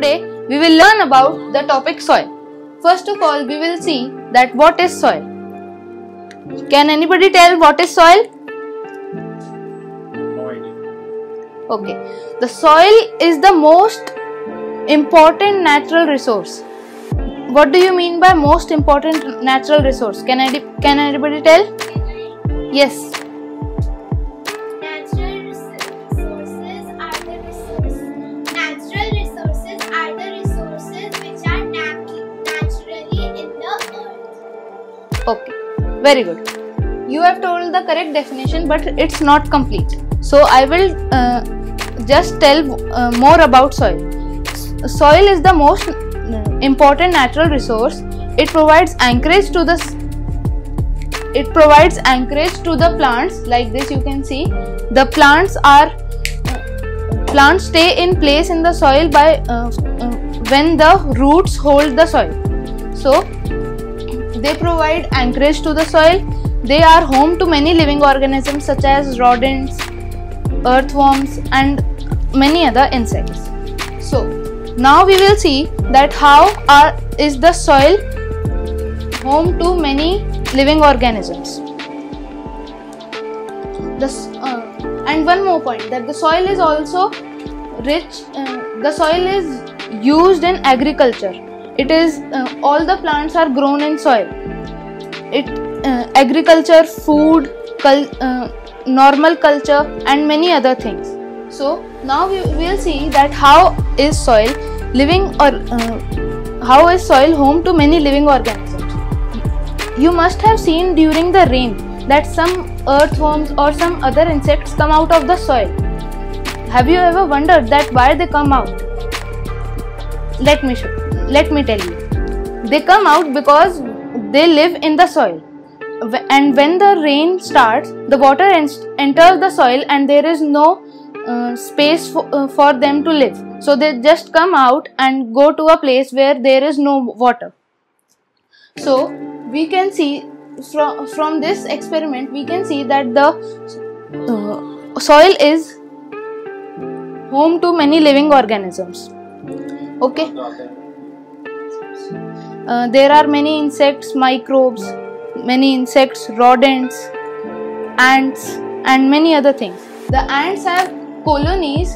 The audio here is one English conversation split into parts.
today we will learn about the topic soil. First of all, we will see that what is soil. Can anybody tell what is soil? No idea. Okay. The soil is the most important natural resource. What do you mean by most important natural resource? Can anybody tell? Yes. Natural resources are the resources which are naturally in the earth. Okay, very good. You have told the correct definition, but it's not complete. So I will just tell more about soil. Soil is the most important natural resource. It provides anchorage to the plants. Like this, you can see the plants stay in place in the soil by when the roots hold the soil. So they provide anchorage to the soil. They are home to many living organisms such as rodents, earthworms, and many other insects. So now we will see that how is the soil home to many living organisms. And one more point, that the soil is also rich. The soil is used in agriculture. It is all the plants are grown in soil. Agriculture, food, normal culture, and many other things. So now we will see that how is soil home to many living organisms. You must have seen during the rain that some earthworms or some other insects come out of the soil. Have you ever wondered that why they come out? Let me tell you. They come out because they live in the soil. And when the rain starts, the water enters the soil and there is no space for them to live. So they just come out and go to a place where there is no water. So we can see from this experiment, we can see that the soil is home to many living organisms. Okay. There are many insects, microbes, rodents, ants, and many other things. The ants have colonies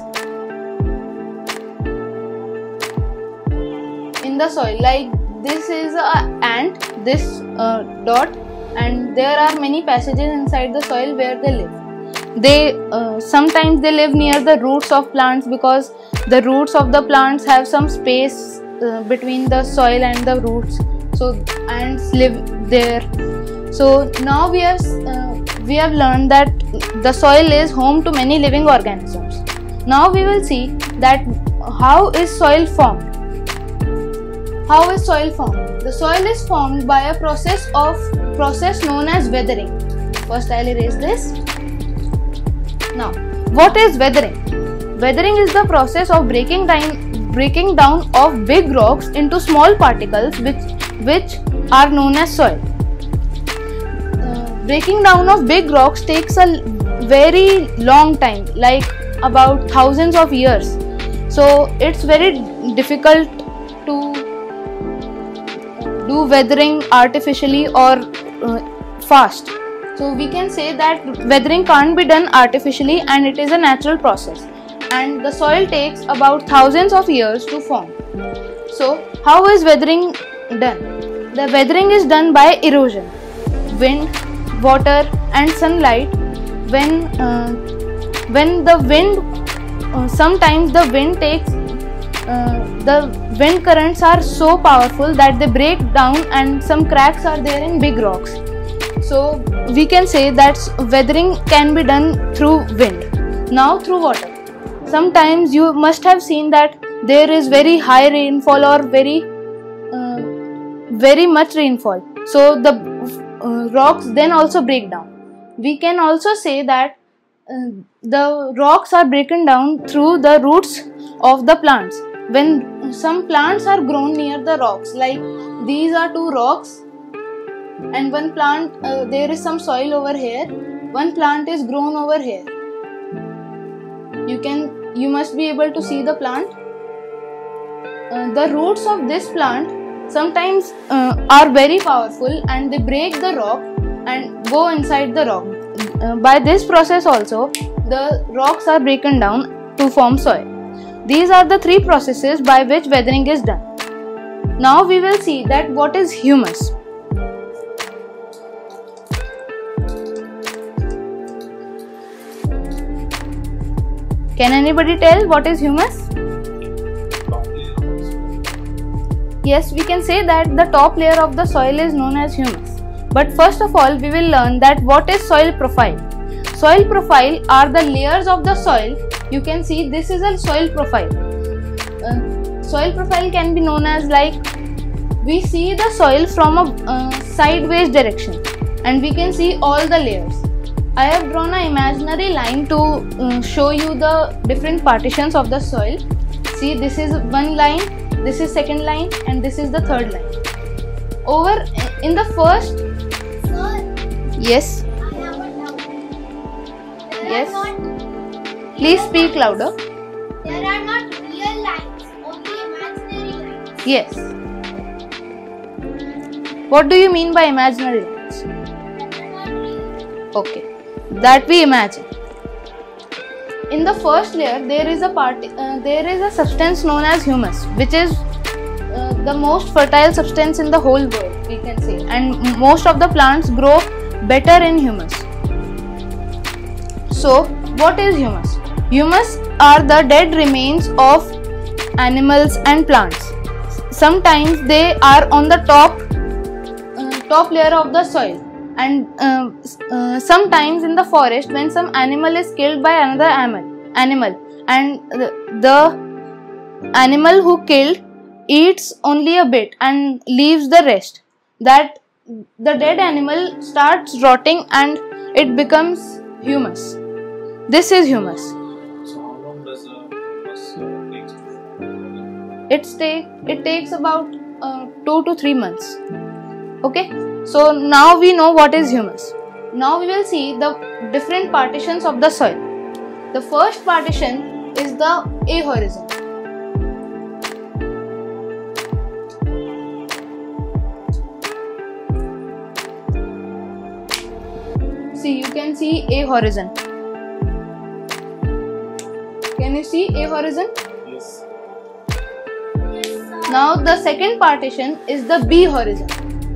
in the soil. Like this is an ant, this dot, and there are many passages inside the soil where they live. Sometimes they live near the roots of plants because the roots of the plants have some space between the soil and the roots. So ants live there. So now we have learned that the soil is home to many living organisms. Now we will see that how is soil formed. How is soil formed? The soil is formed by a process known as weathering. First I'll erase this. Now, what is weathering? Weathering is the process of breaking down of big rocks into small particles which are known as soil. Breaking down of big rocks takes a very long time, like about thousands of years. So it's very difficult to do weathering artificially or fast. So we can say that weathering can't be done artificially and it is a natural process. And the soil takes about thousands of years to form. So how is weathering done? The weathering is done by erosion, wind, water, and sunlight. When the wind, sometimes the wind takes, the wind currents are so powerful that they break down and some cracks are there in big rocks. So we can say that weathering can be done through wind. Now through water. Sometimes you must have seen that there is very high rainfall or very much rainfall. So the rocks then also break down. We can also say that the rocks are broken down through the roots of the plants. When some plants are grown near the rocks, like these are two rocks, and one plant, there is some soil over here, one plant is grown over here. You must be able to see the plant. the roots of this plant sometimes are very powerful, and they break the rock and go inside the rock. By this process also, the rocks are broken down to form soil. These are the three processes by which weathering is done. Now we will see that what is humus. Can anybody tell what is humus? Yes, we can say that the top layer of the soil is known as humus. But first of all, we will learn that what is soil profile. Soil profile are the layers of the soil. You can see this is a soil profile. Soil profile can be known as like we see the soil from a sideways direction, and we can see all the layers. I have drawn an imaginary line to show you the different partitions of the soil. See, this is one line, this is second line, and this is the third line. Over in the first. Sir, Yes. I have a doubt. There Yes. are not, Please speak louder. there are not real lines, only imaginary lines. Yes. What do you mean by imaginary lines? That are not real. Okay, that we imagine. In the first layer, there is a substance known as humus, which is the most fertile substance in the whole world, we can say, and most of the plants grow better in humus. So, what is humus? Humus are the dead remains of animals and plants. Sometimes they are on the top layer of the soil, and sometimes in the forest when some animal is killed by another animal, and the animal who killed eats only a bit and leaves the rest, that the dead animal starts rotting and it becomes humus. This is humus. So how long does humus take? It takes about 2 to 3 months. Okay, so now we know what is humus. Now we will see the different partitions of the soil. The first partition is the A horizon. See, you can see A horizon. Can you see A horizon? Yes. Yes, sir. Now the second partition is the B horizon.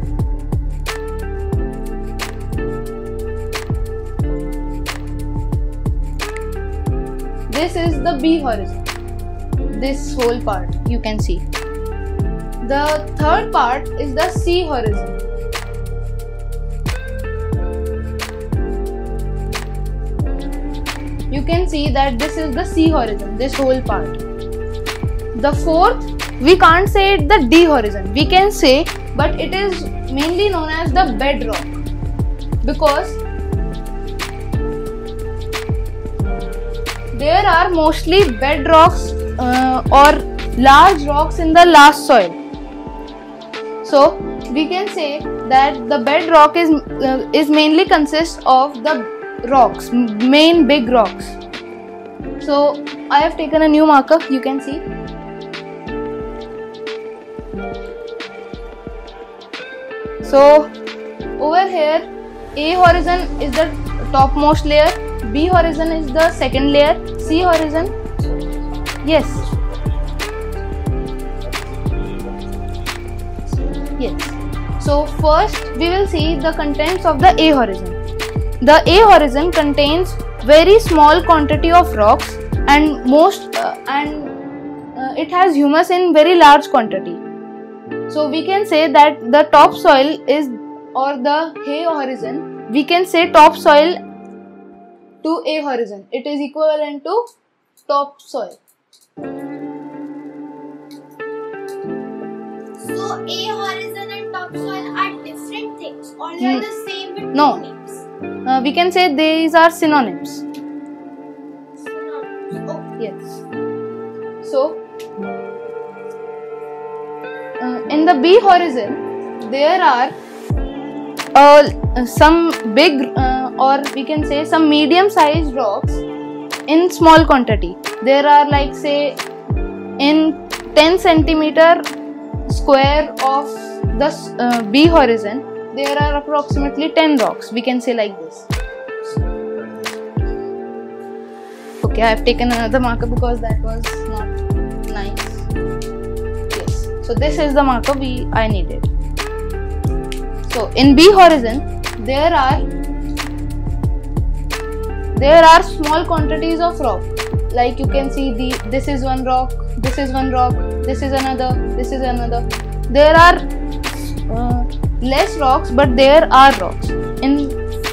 This is the B horizon. This whole part you can see. The third part is the C horizon. You can see that this is the C horizon, this whole part. The fourth, we can't say it the D horizon. We can say, but it is mainly known as the bedrock, because there are mostly bedrocks or large rocks in the last soil. So we can say that the bedrock is mainly consists of the rocks, main big rocks. So I have taken a new marker, you can see. So over here, A horizon is the topmost layer, B horizon is the second layer, C horizon. Yes. Yes. So first we will see the contents of the A horizon. The A horizon contains very small quantity of rocks and it has humus in very large quantity. So we can say that the topsoil is, or the A horizon, we can say topsoil to A horizon. It is equivalent to topsoil. So A horizon and topsoil are different things, or they are the same with No. two names? We can say these are synonyms. Synonyms. Okay. Yes. So in the B horizon, there are some big or we can say some medium sized rocks in small quantity. There are like say in 10 centimeter square of the B horizon, there are approximately 10 rocks. We can say like this. Okay, I have taken another marker because that was not nice. Yes. So this is the marker I needed. So in B horizon, there are small quantities of rock. Like you can see this is one rock, this is one rock, this is another, this is another. There are less rocks, but there are rocks. In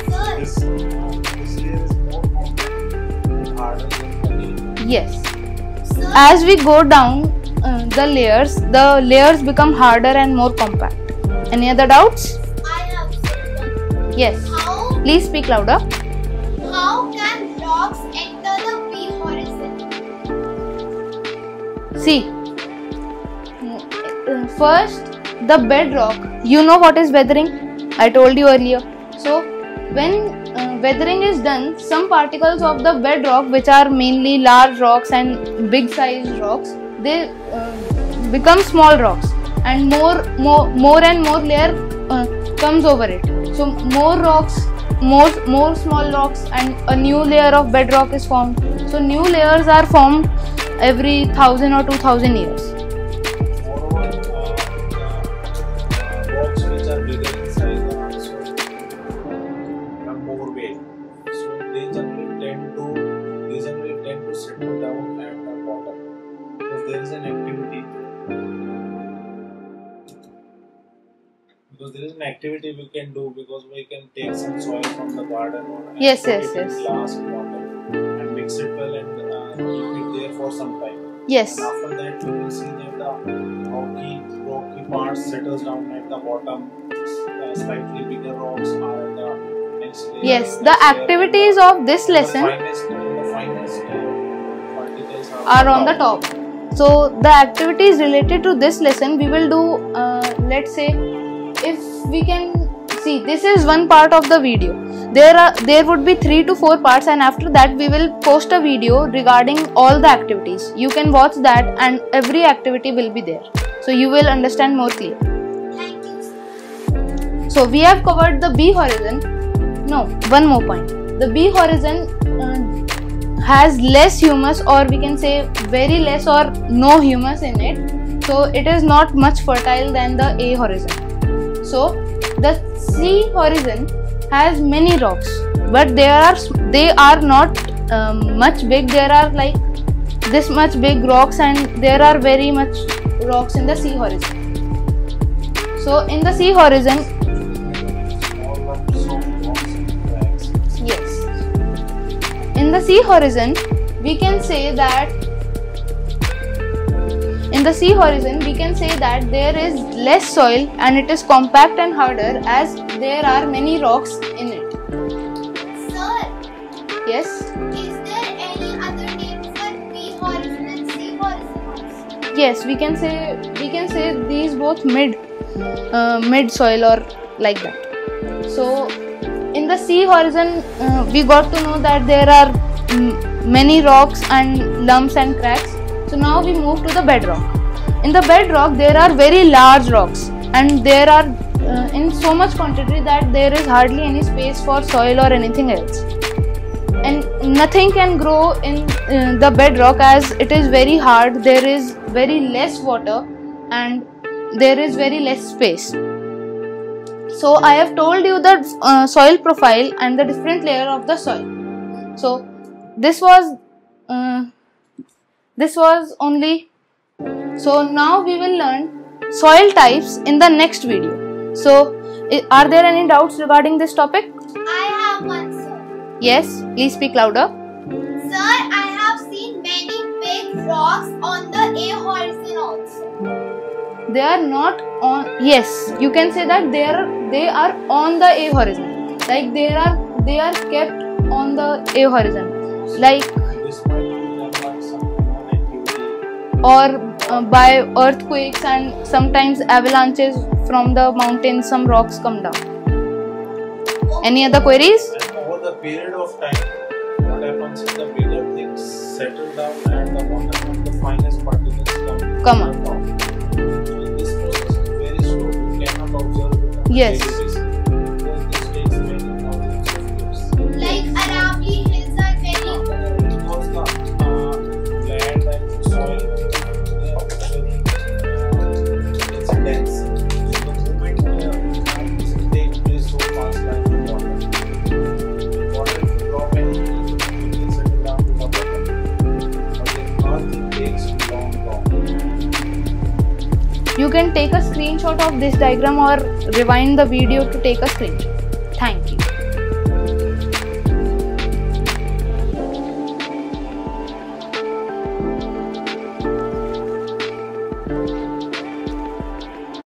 yes, as we go down the layers become harder and more compact. Any other doubts? I have one. Yes. How Please speak louder. can rocks enter the B horizon? See, first the bedrock. You know what is weathering? I told you earlier. So when weathering is done, some particles of the bedrock, which are mainly large rocks and big sized rocks, they become small rocks, and more and more layer comes over it. So more rocks, more small rocks, and a new layer of bedrock is formed. So new layers are formed every 1000 or 2000 years. Rocks which are bigger in size are also have more weight, so they generally tend to settle down at the bottom because there is an activity. Because there is an activity we can do, because we can take some soil from the garden and Yes, put yes, it in yes. glass bottle and mix it well and keep it there for some time. Yes. And after that, you will see that the rocky part settles down at the bottom. Slightly bigger rocks are at the next layer. Yes, the activities of this lesson The finest particles are on the top. So the activities related to this lesson we will do, let's say, if we can see, this is one part of the video. There would be 3 to 4 parts, and after that we will post a video regarding all the activities. You can watch that and every activity will be there, so you will understand more clearly. Thank you. So we have covered the B horizon. No, one more point. The B horizon has less humus, or we can say very less or no humus in it. So it is not much fertile than the A horizon. So the C horizon has many rocks, but they are not much big. There are like this much big rocks, and there are very much rocks in the C horizon. So in the C horizon, small lumps of rocks and cracks. yes, in the C horizon we can say that there is less soil and it is compact and harder, as there are many rocks in it. Sir, Yes, is there any other name for B horizon and C horizon also? yes, we can say these both mid soil or like that. So in the C horizon we got to know that there are many rocks and lumps and cracks. So now we move to the bedrock. In the bedrock there are very large rocks, and there are in so much quantity that there is hardly any space for soil or anything else, and nothing can grow in the bedrock as it is very hard. There is very less water and there is very less space. So I have told you the soil profile and the different layer of the soil. So this was only. So now we will learn soil types in the next video. So are there any doubts regarding this topic? I have one, sir. Yes, please speak louder. Sir, I have seen many big rocks on the A horizon also. They are not on. Yes, you can say that they are on the A horizon. Like they are kept on the A horizon. Like This might be done by some human activity. or by earthquakes, and sometimes avalanches from the mountains, some rocks come down. Any other queries? And over the period of time, what happens is the bigger things settle down at the bottom and the finest particles come up. So this process is very slow. You cannot observe it on a Yes. daily basis because this takes many thousands of years. Like Aravalli Hills are very old. Because the land and soil they are very it's dense. So the movement this takes place so fast like water. Water if you drop anything, it will settle down to the bottom. But in earth it takes long. You can take a screenshot of this diagram or rewind the video to take a screenshot. Thank you.